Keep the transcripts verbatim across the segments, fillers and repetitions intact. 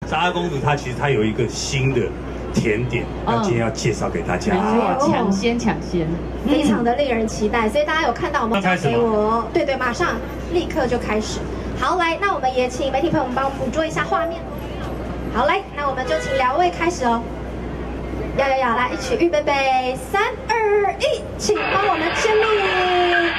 莎拉公主她其实她有一个新的甜点，那今天要介绍给大家。 没错，抢先抢先， 非常的令人期待。所以大家有看到我们交给我，对对，马上立刻就开始。好，来，那我们也请媒体朋友们帮我们捕捉一下画面。好，来，那我们就请两位开始哦。要要要，来，一起预备备，三二一，请帮我们签名。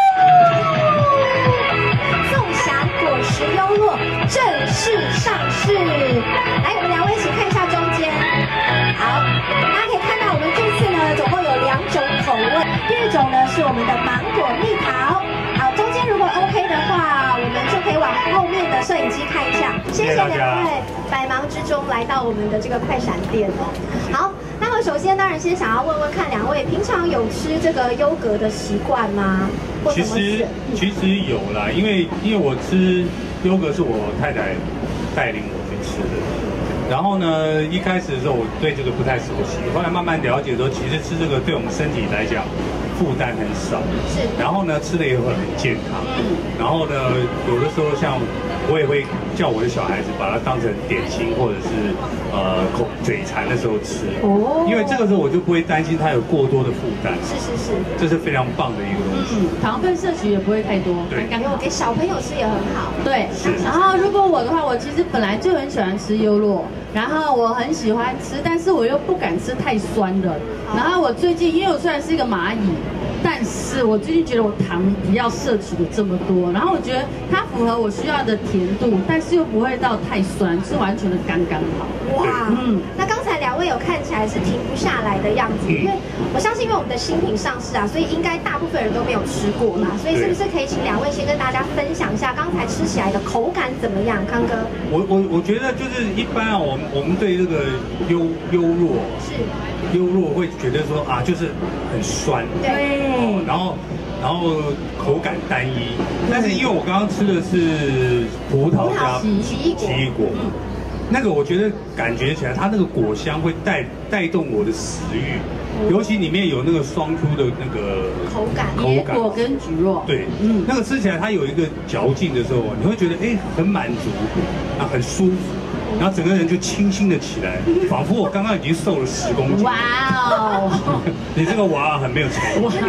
纵享果实优酪正式上市。来，我们两位一起看一下中间。好，大家可以看到我们这次呢，总共有两种口味。第一种呢是我们的芒果蜜桃。好，中间如果 OK 的话，我们就可以往后面的摄影机看一下。谢谢两位，百忙之中来到我们的这个快闪店哦。好，那么首先当然先想要问问看两位，平常有吃这个优格的习惯吗？ 其实其实有啦，因为因为我吃优格是我太太带领我去吃的。然后呢，一开始的时候我对这个不太熟悉，后来慢慢了解说，其实吃这个对我们身体来讲负担很少， 是。 然后呢，吃的也会很健康。嗯。然后呢，有的时候像我也会叫我的小孩子把它当成点心或者是呃口嘴馋的时候吃。哦。因为这个时候我就不会担心它有过多的负担。 是是是。 这是非常棒的一个东西。 嗯。糖分摄取也不会太多。 对。 刚刚给小朋友吃也很好。 对。 是。 然后如果我的话，我其实本来就很喜欢吃优酪。然后我很喜欢吃，但是我又不敢吃太酸的。然后我最近，因为我虽然是一个蚂蚁，但是我最近觉得我糖不要摄取的这么多。然后我觉得它符合我需要的甜度，但是又不会到太酸，是完全的刚刚好。 哇，嗯，那刚才两位有看起来是停不下来的样子，因为我相信，因为我们的新品上市啊，所以应该大部分人都没有吃过啦。所以是不是可以请两位先跟大家分享一下刚才吃起来的口感怎么样？康哥， 我我我觉得就是一般啊，我们我们对这个优优酪是优酪会觉得说啊，就是很酸， 对， 哦，然后然后口感单一，但是因为我刚刚吃的是葡萄加奇异果， 奇异果。那个我觉得感觉起来，它那个果香会带带动我的食欲，尤其里面有那个双 Q 的那个口感， 野果跟蒟蒻， 对，嗯，那个吃起来它有一个嚼劲的时候，你会觉得哎很满足，啊很舒服，然后整个人就清新的起来，仿佛我刚刚已经瘦了十公斤。 哇哦！ 你这个娃很没有诚意。 哇！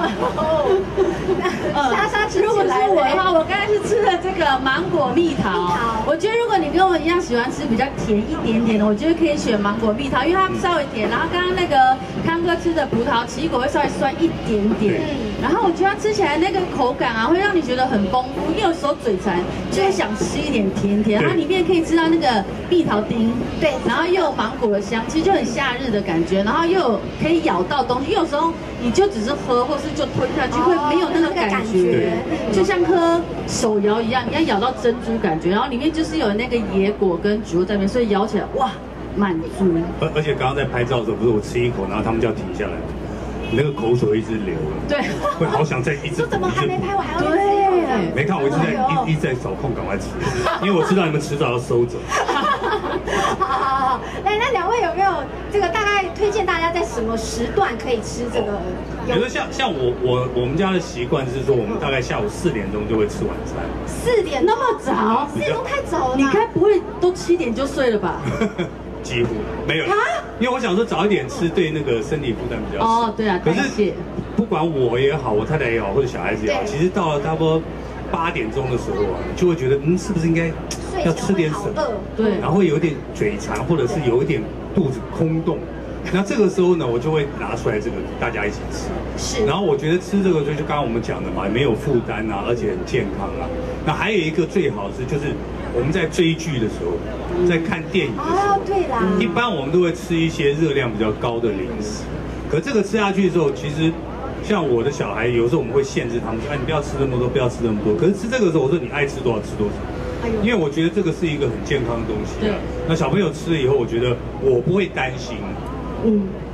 莎莎吃起来， 如果是我的话，我刚才是吃了这个芒果蜜桃。我觉得如果你跟我一样喜欢吃比较甜一点点的，我觉得可以选芒果蜜桃，因为它稍微甜。然后刚刚那个康哥吃的葡萄奇异果会稍微酸一点点。然后我觉得它吃起来那个口感啊，会让你觉得很丰富。因为有时候嘴馋就会想吃一点甜甜，它里面可以吃到那个蜜桃丁， 对， 然后又有芒果的香，其实就很夏日的感觉。然后又有可以咬到东西，因为有时候你就只是喝，或是就吞下去，会没有那个感觉，就像喝手摇一样，你要咬到珍珠感觉，然后里面就是有那个野果跟蒟蒻在里面，所以咬起来哇满足。 而而且刚刚在拍照的时候，不是我吃一口，然后他们就要停下来，你那个口水一直流了， 对， 会好想再一直。 说怎么还没拍，我还要对， 没看我一直在一一直在找空赶快吃，因为我知道你们迟早要收走。 好好好，来，那两位有没有这个大概推荐大家在什么时段可以吃这个？ 比如说像像我我我们家的习惯是说，我们大概下午四点钟就会吃晚餐。 四点那么早？ 四点钟太早了。 你该不会都七点就睡了吧？ 几乎没有，因为我想说早一点吃对那个身体负担比较小。 哦，对啊， 可是不管我也好，我太太也好，或者小孩子也好，其实到了差不多八点钟的时候啊，就会觉得嗯，是不是应该要吃点什么？ 对， 然后会有点嘴馋，或者是有一点肚子空洞。那这个时候呢，我就会拿出来这个大家一起吃。 是。然后我觉得吃这个就就刚刚我们讲的嘛，没有负担啊，而且很健康啊。那还有一个最好是就是我们在追剧的时候，在看电影的时候， 哦，对啦， 一般我们都会吃一些热量比较高的零食。可这个吃下去的时候，其实像我的小孩，有时候我们会限制他们说，哎，你不要吃那么多，不要吃那么多。可是吃这个的时候，我说你爱吃多少吃多少。因为我觉得这个是一个很健康的东西啊。那小朋友吃了以后，我觉得我不会担心。嗯。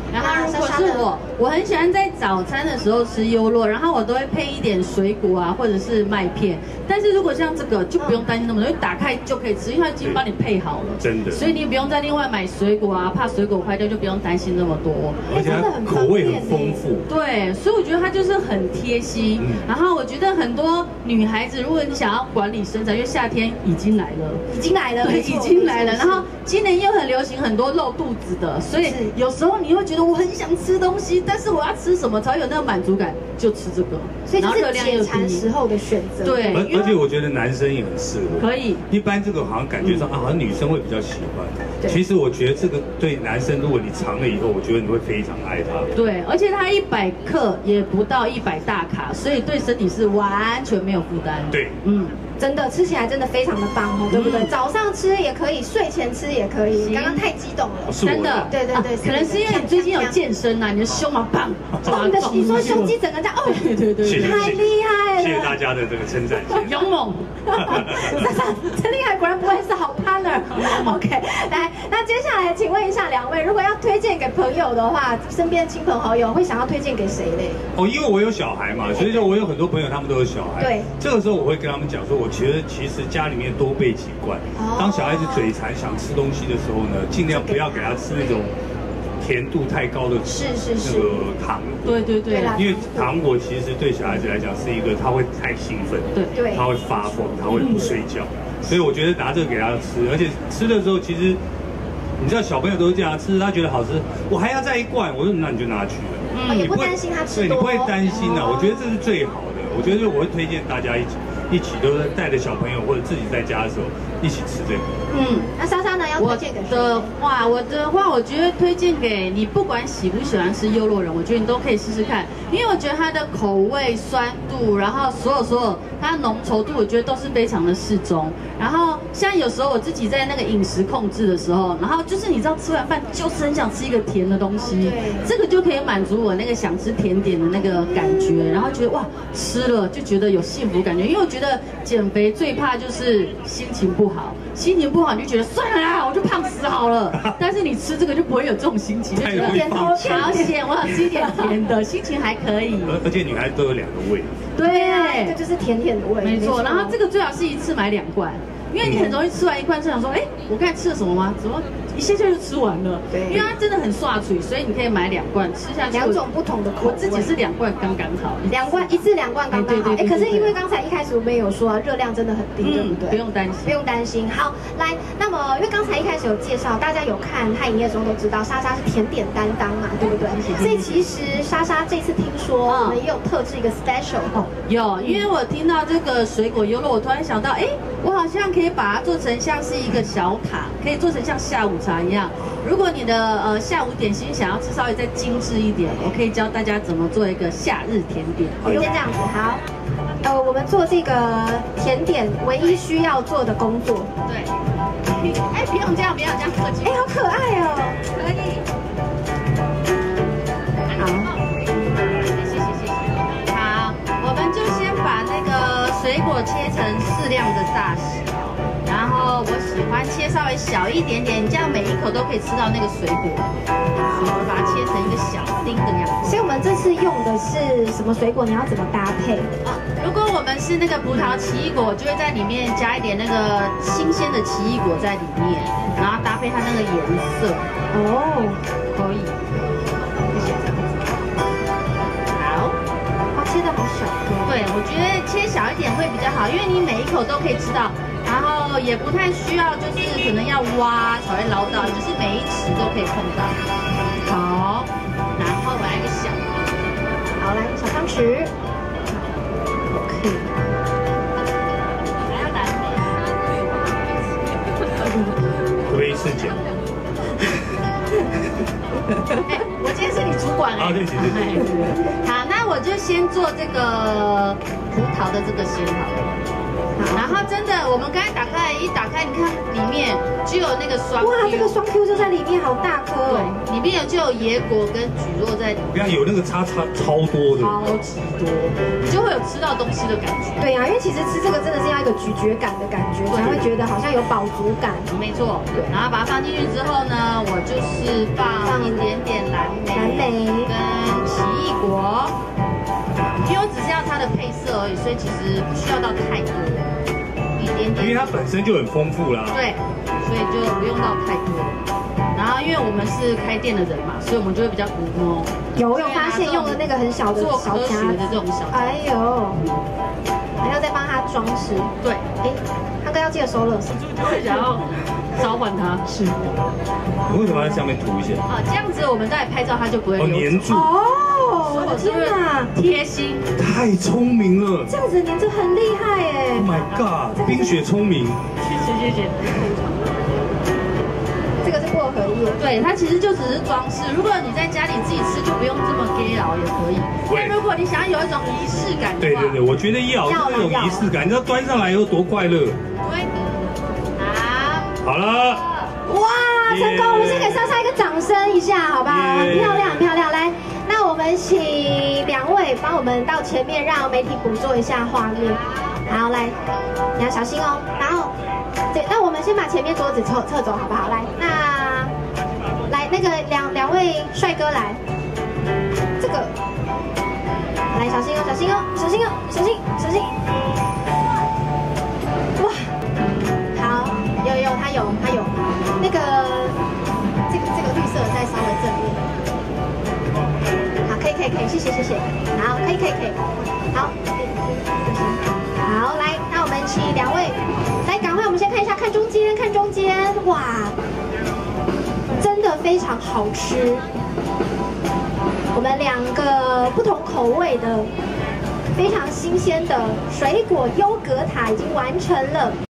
然后如果是我，我很喜欢在早餐的时候吃优酪，然后我都会配一点水果啊，或者是麦片。但是如果像这个就不用担心那么多，因为打开就可以吃，因为它已经帮你配好了。 真的。 所以你不用再另外买水果啊，怕水果坏掉就不用担心那么多。 而且它口味很丰富。 对，所以我觉得它就是很贴心。嗯、然后我觉得很多女孩子，如果你想要管理身材，因为夏天已经来了， 已经来了， 对，已经来了。然后今年又很流行很多露肚子的，所以有时候你会觉得我很想吃东西，但是我要吃什么才有那个满足感，就吃这个。 所以这是解馋时候的选择。 对， 而而且我觉得男生也很适合。 可以。 一般这个好像感觉上啊，好像女生会比较喜欢。其实我觉得这个对男生，如果你尝了以后，我觉得你会非常爱它。 对，而且它一百克也不到一百大卡，所以对身体是完全没有负担。 对， 嗯。 真的吃起来真的非常的棒哦，对不对？早上吃也可以，睡前吃也可以。刚刚太激动了， 真的， 对对对， 可能是因为你最近有健身呐，你的胸嘛棒， 哦，你的你说胸肌整个这样，哦， 对对对， 太厉害了， 谢谢大家的这个称赞， 勇猛， 真厉害，果然不会是好 partner。OK， 来，那接下来请问一下两位，如果要推荐给朋友的话，身边亲朋好友会想要推荐给谁嘞？ 哦，因为我有小孩嘛，所以说我有很多朋友他们都有小孩， 对， 这个时候我会跟他们讲说，我觉得其实家里面多备几罐。当小孩子嘴馋想吃东西的时候呢，尽量不要给他吃那种甜度太高的是是是那个糖。 对对对， 因为糖果其实对小孩子来讲是一个他会太兴奋， 对对， 他会发疯，他会不睡觉。所以我觉得拿这个给他吃，而且吃的时候其实你知道小朋友都是这样吃，他觉得好吃，我还要再一罐，我说那你就拿去了。 嗯，也不担心他吃多， 对，你不会担心的。我觉得这是最好的。我觉得我会推荐大家一起。一起都是带着小朋友或者自己在家的时候一起吃这个。 嗯，那莎莎呢？要推荐给谁？ 我的话，我的话，我觉得推荐给你，不管喜不喜欢吃优酪人，我觉得你都可以试试看，因为我觉得它的口味、酸度，然后所有所有它浓稠度，我觉得都是非常的适中。然后像有时候我自己在那个饮食控制的时候，然后就是你知道吃完饭就是很想吃一个甜的东西，这个就可以满足我那个想吃甜点的那个感觉，然后觉得哇吃了就觉得有幸福感觉，因为我觉得减肥最怕就是心情不好，心情不好你就觉得算了啦，我就胖死好了。但是你吃这个就不会有这种心情，就觉得点头好险，我想吃一点甜的，心情还可以。 而而且女孩子都有两个胃。 对，这就是甜甜的味。 没错，然后这个最好是一次买两罐。因为你很容易吃完一罐，就想说，哎，我刚才吃了什么吗？怎么一下下就吃完了？对，因为它真的很刷嘴，所以你可以买两罐吃下去。 两种不同的口味， 我自己是两罐刚刚好， 两罐一次两罐刚刚好。哎，可是因为刚才一开始我们有说啊，热量真的很低，对不对？ 不用担心， 不用担心。好，来，那么因为刚才一开始有介绍，大家有看他营业中都知道，莎莎是甜点担当嘛，对不对？所以其实莎莎这次听说我们也有特制一个 special 哦， 有，因为我听到这个水果优酪，我突然想到，哎，我好像可以把它做成像是一个小塔，可以做成像下午茶一样。如果你的呃下午点心想要吃稍微再精致一点，我可以教大家怎么做一个夏日甜点。 先这样子，好。呃，我们做这个甜点唯一需要做的工作， 对。哎，不用这样，不要这样客气。 哎，好可爱哦。 可以。好。谢谢谢谢。好，我们就先把那个水果切成适量的大小。然后我喜欢切稍微小一点点，这样每一口都可以吃到那个水果。好，我把它切成一个小丁的样子。 所以我们这次用的是什么水果？你要怎么搭配？ 啊，如果我们是那个葡萄奇异果，就会在里面加一点那个新鲜的奇异果在里面，然后搭配它那个颜色。哦，可以。谢谢这样子。好， 哇，切的好小颗。 对，我觉得切小一点会比较好，因为你每一口都可以吃到。然后也不太需要，就是可能要挖才会捞到，就是每一匙都可以碰到。好，然后我来一个小， 好，来小汤匙。OK。 还要来可不可以试讲？ 哎，我今天是你主管哎。 啊，对不起对不起。好，那我就先做这个葡萄的这个先好了。然后真的，我们刚才打开一打开，你看里面居就有那个双 Q。 哇，这个双 Q 就在里面，好大颗哦。 对，里面有就有野果跟蒟蒻在里面。 你看有那个叉叉超多的， 超级多，你就会有吃到东西的感觉。 对呀、啊，因为其实吃这个真的是要一个咀嚼感的感觉，才会觉得好像有饱足感。 没错，对。然后把它放进去之后呢，我就是放一点点蓝莓、 蓝莓跟奇异果，因为我只是要它的配色而已，所以其实不需要到太多，一点点。 因为它本身就很丰富啦。 对，所以就不用到太多。然后因为我们是开店的人嘛，所以我们就会比较古摸。 有有发现用的那个很小的做小夹子科学的这种小夹子。 哎呦，还要再帮它装饰。 对， 哎，康哥要记得收垃圾。 就会想要召唤它。是。 你为什么要在上面涂一下？ 啊，这样子我们再拍照它就不会哦， 留粘住。 哦，我的天哪， 贴心。 太聪明了。 这样子粘着很厉害哎。 Oh my god， 冰雪聪明。 谢谢谢谢。 这个是薄荷叶， 对，它其实就只是装饰。如果你在家里自己吃，就不用这么 gay 佬也可以。但如果你想要有一种仪式感的话， 对对对，我觉得要是那种仪式感，你知道端上来以后多快乐。 对，好， 好了， 哇，成功！我们先给莎莎一个掌声一下，好不好？很漂亮，很漂亮。来，那我们请两位帮我们到前面，让媒体捕捉一下画面。好，来，你要小心哦。然后。对，那我们先把前面桌子撤撤走，好不好？来，那来那个两两位帅哥来，这个来小心哦，小心哦，小心哦，小心小心。哇，好，有有他有他有那个这个这个绿色再稍微正面。好，可以可以可以，谢谢谢谢。好，可以可以可以。好，好来，那我们请两位。来，赶快，我们先看一下，看中间，看中间，哇，真的非常好吃。我们两个不同口味的、非常新鲜的水果优格塔已经完成了。